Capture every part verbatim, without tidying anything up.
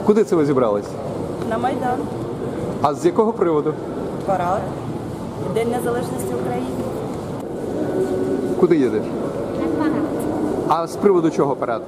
Куди це ви зібрались? На Майдан. А з якого приводу? Парад. День Незалежності України. Куди їдеш? А з приводу чого парад?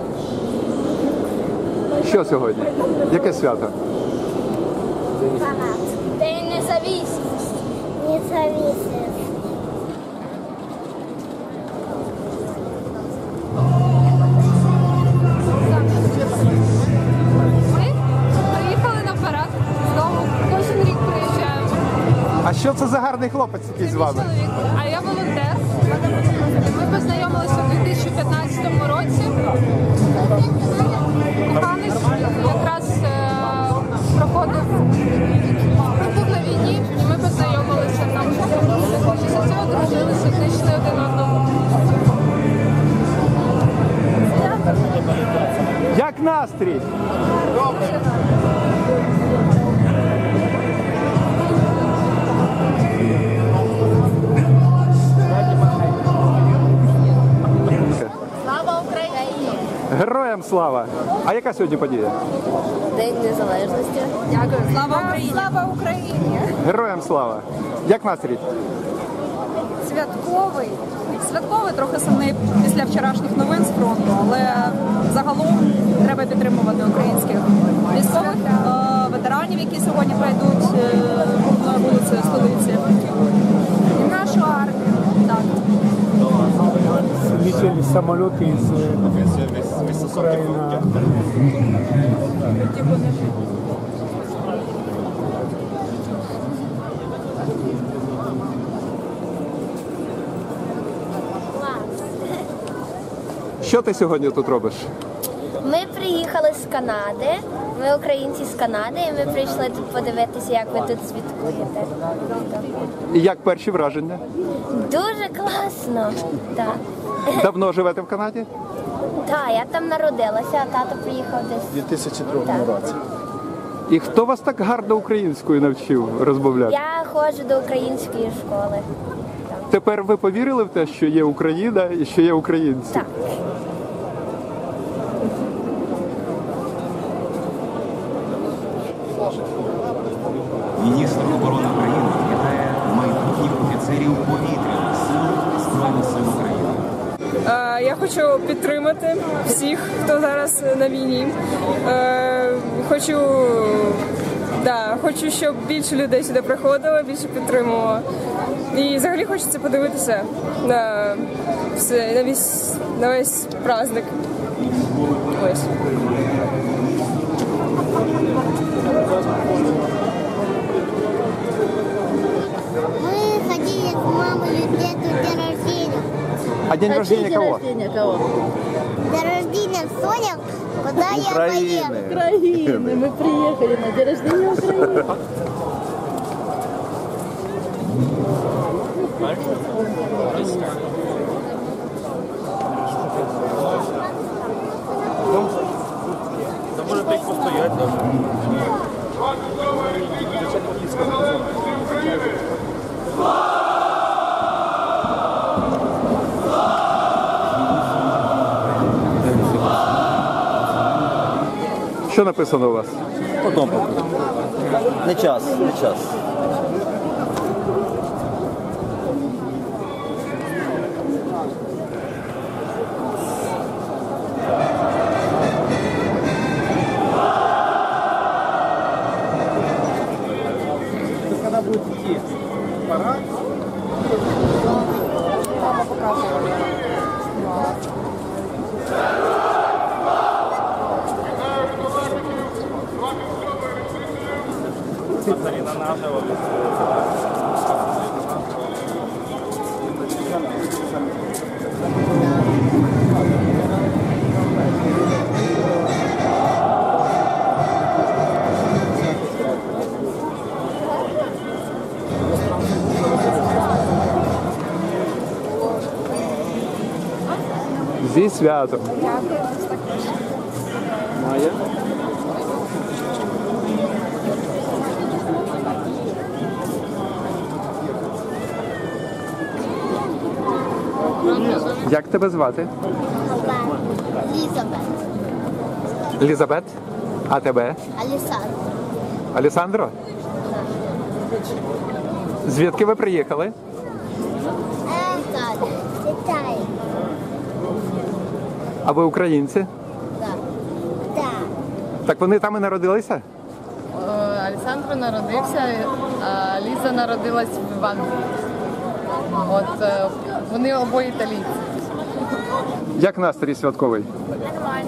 Що сьогодні? Яке свято? День независимости. Независимость. Ми приїхали на парад. Знову кожен рік приїжджаємо. А що це за гарний хлопець який з вами? Чоловік. А я волонтер. Ми познайомилися у дві тисячі п'ятнадцятому році. Коханець якраз е, проходив був на війні, і ми познайомилися там. Після цього дружилися, знайшли один одного. Як настрій? Слава Україні! Героям слава! А яка сьогодні подія? День Незалежності. Дякую. Слава Україні! Слава Україні! Героям слава! Як настрій? Святковий. Святковий трохи сумний після вчорашніх новин з фронту, але загалом треба підтримувати українських військових, е, ветеранів, які сьогодні пройдуть е, на вулиці столиці. І нашу армію. Так. Летели самолеты из Украины. Що ти сьогодні тут робиш? Ми приїхали з Канади. Ми українці з Канади, і ми прийшли тут подивитися, як ви тут святкуєте. І як перші враження? Дуже класно. Так. Давно живете в Канаді? Так, я там народилася, а тато приїхав десь. В дві тисячі другому році. І хто вас так гарно українською навчив розмовляти? Я ходжу до української школи. Тепер ви повірили в те, що є Україна і що є українці? Так. Міністр оборони України вітає майбутніх офіцерів повітряних сил Збройних сил України. Е, Я хочу підтримати всіх, хто зараз на війні. Е, Хочу, да, хочу, щоб більше людей сюди приходило, більше підтримувало. І взагалі хочеться подивитися на все, на весь, на весь праздник. Ось. Мы ходили с мамой где-то день рождения. А день рождения кого? День рождения Соня, куда я поеду. Украины. Мы приехали на день рождения Украины. Що написано у вас? Потім покажу. Не час, не час. Когда будет идти парад, Мама показує. Зі святом. Майя? Як тебе звати? Лізабет. Лізабет? А тебе? Алісандр. Алісандро? Звідки ви приїхали? Італія. Італія. А ви українці? Так. Так. Так вони там і народилися? Александр народився, а Ліза народилась в Англії. От е, вони обоє італійці. Як настрій святковий? Нормально.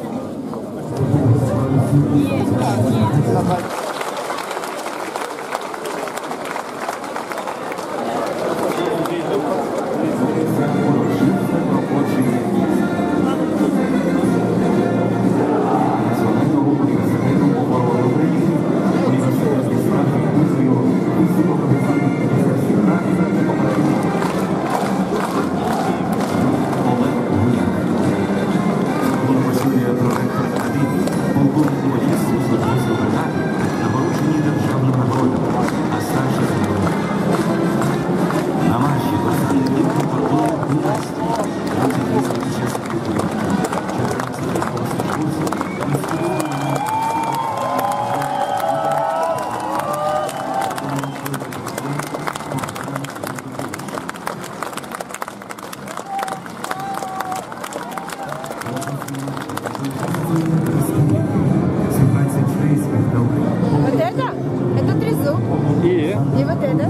Вот это? Это трезуб. І И вот это.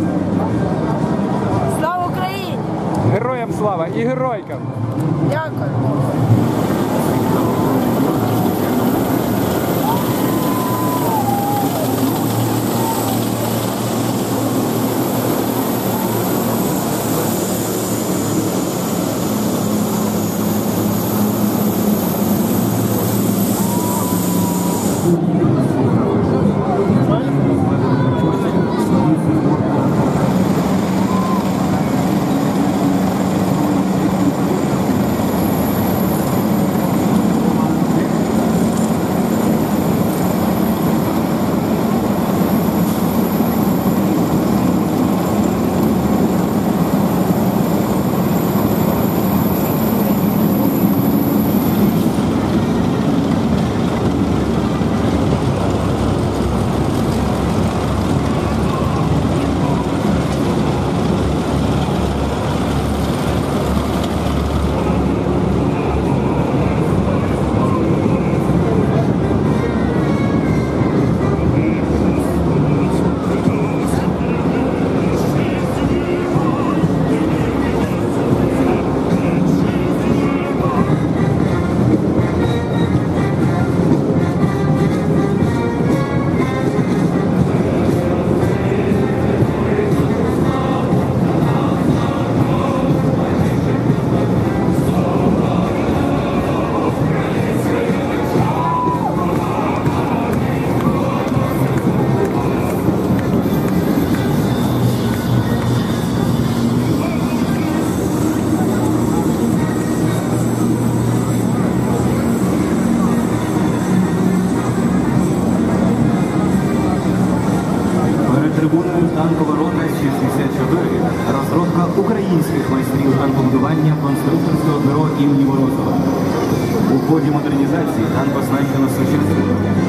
Слава Україні! героям слава і геройкам! Дякую. Трибуною танкова рота шістдесят чотири. Розробка українських майстрів танкобудування конструкторського бюро імені Морозова. У ході модернізації танк оснащено сучасним.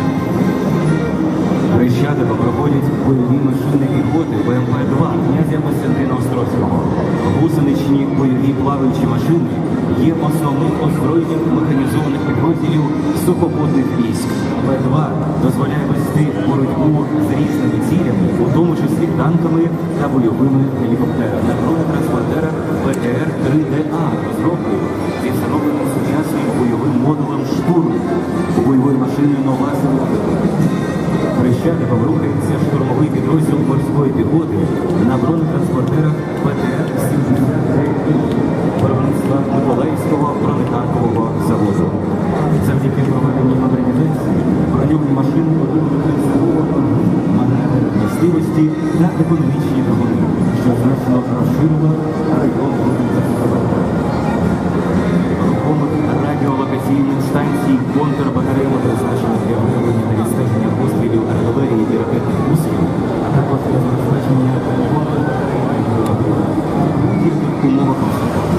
Хрещатико проходять бойові машини піхоти Б М П два князя Костянтина Острозького. Гусеничні бойові плаваючі машини є основним озброєнням механізованих підрозділів сухопутних військ. Б два дозволяє вести боротьбу з різними цілями, у тому числі танками та бойовими гелікоптерами. На бронетранспортерах Б Т Р три Д А розроблено зі встановленим сучасним бойовим модулем штурму. Бойовою машиною нова сила. Хрещатико рухається штурмовий підрозділ морської піхоти на бронетранспортерах Б Т Р сімдесят три виробництва Миколаївського бронетанкового заводу. Завдяки проведенню модернізації броньовані машини отримують маневри, властивості та економічні вимоги, що значно розширило район застосування. Рухомих радіолокаційних станцій контрбатареями призначених для виявлення та відстеження пострілів артилерії і ракетних пусків, а також для забезпечення у будь-яких умовах обстановки.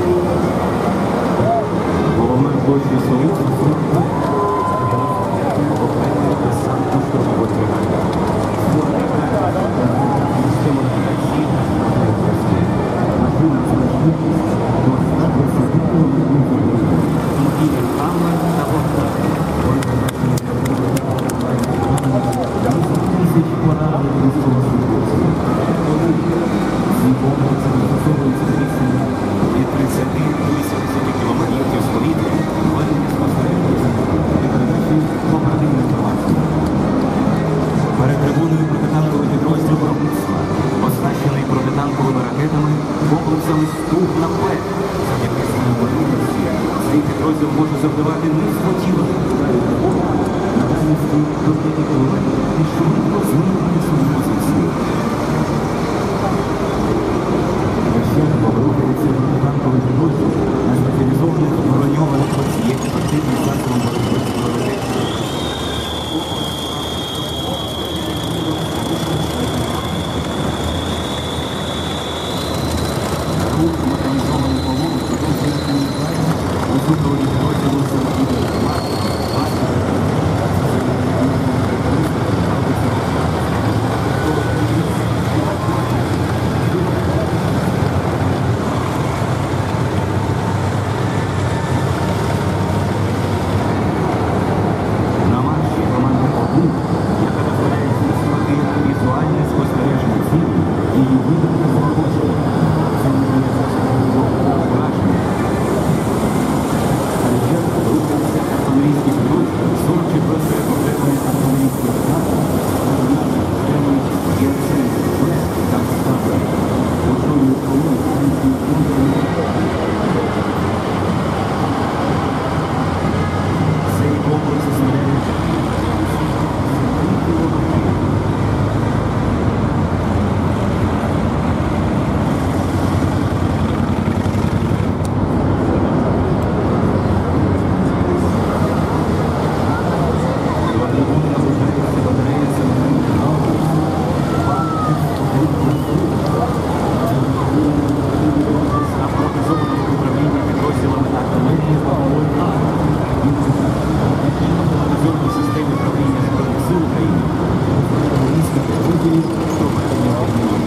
Головною площею столиці завдавати не схотіла ударів тривоги на дальності до п'яти кілометрів і швидко зникнути сумнозі сил. Нещадно рухається танковий підрозділ на спеціалізованих броньованих водіях активних засобом боротьби з ворогом. Рух механізований колон продовжує камінь у супроводі підрозділу Сергія на марші команда «Один», яка дозволяє здійснювати візуальне спостереження цілі і її видати злагодження. Це не є засобом враження. Серед рухається артилерійський підрозділ сорок четвертої окремої артилерійської бригади, окремої ЄРСН та Ставки. Очолює колону української фронту. Цей комплекс снарядів автоматизованого управління підрозділами артилерії «Павло-А». Автоматизовані системи управління Збройних сил України, артилерійських підрозділів, проведення війни.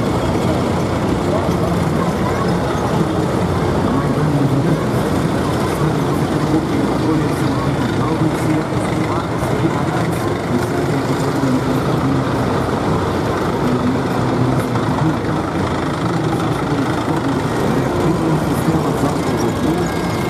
На майдані Будапешта ставилися підготовки контролю самохідних гаубиці, вартості і атаці, місцеві підрозділами артилерії. Реактивна система залпового вогню,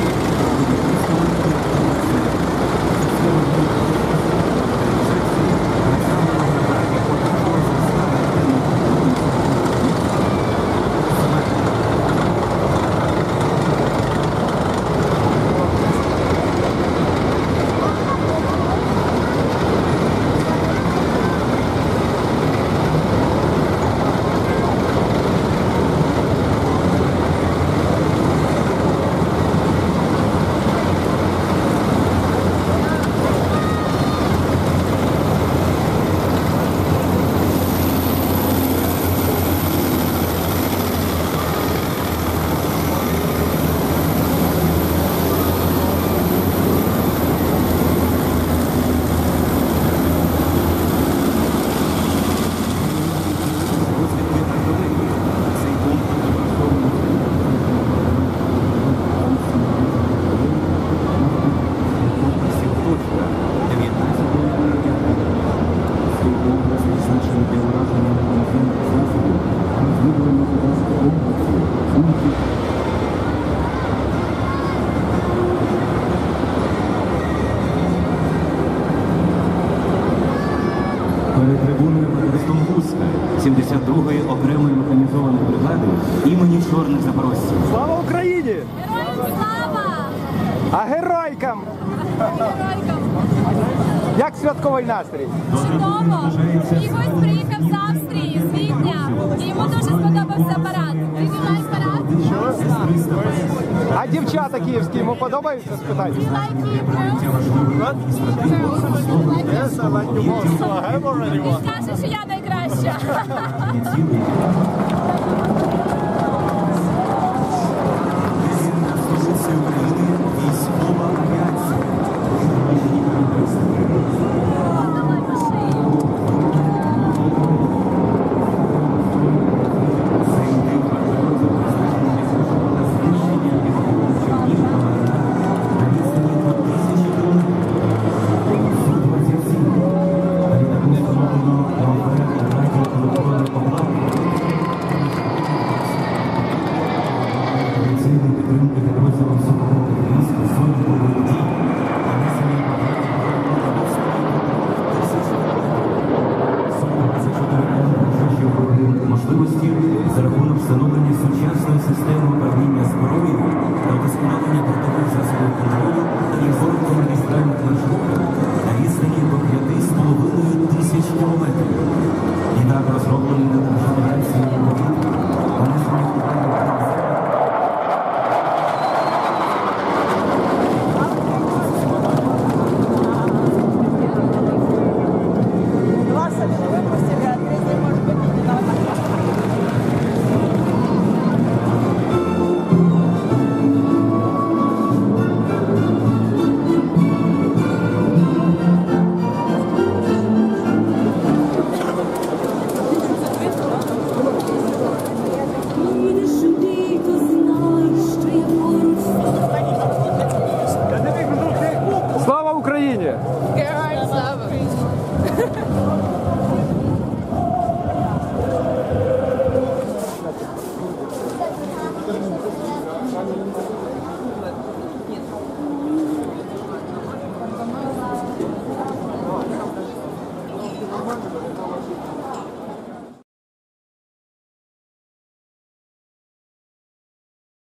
перед трибуною Хрестом Гуска сімдесят другої окремої механізованої бригади імені Чорних Запорожців. Слава Україні! Героям слава! А геройкам! Героям! Як святковий настрій? Чудово! Мій гость приїхав з Австрії, з Відня, і йому дуже сподобався парад. Він знімає парад. А дівчата київські йому подобаються? Спитайте. You like Kyiv girls? Він каже, що я найкраща. Столиці України військова